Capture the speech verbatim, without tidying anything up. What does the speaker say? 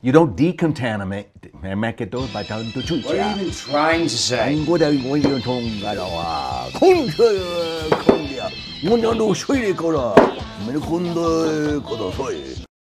You don't decontaminate make it by telling the truth. What are you even trying to say? I'm good at what you're talking about. Come here, come here. 오늘도 쉬리 거라. 맨 군대 거다 소리.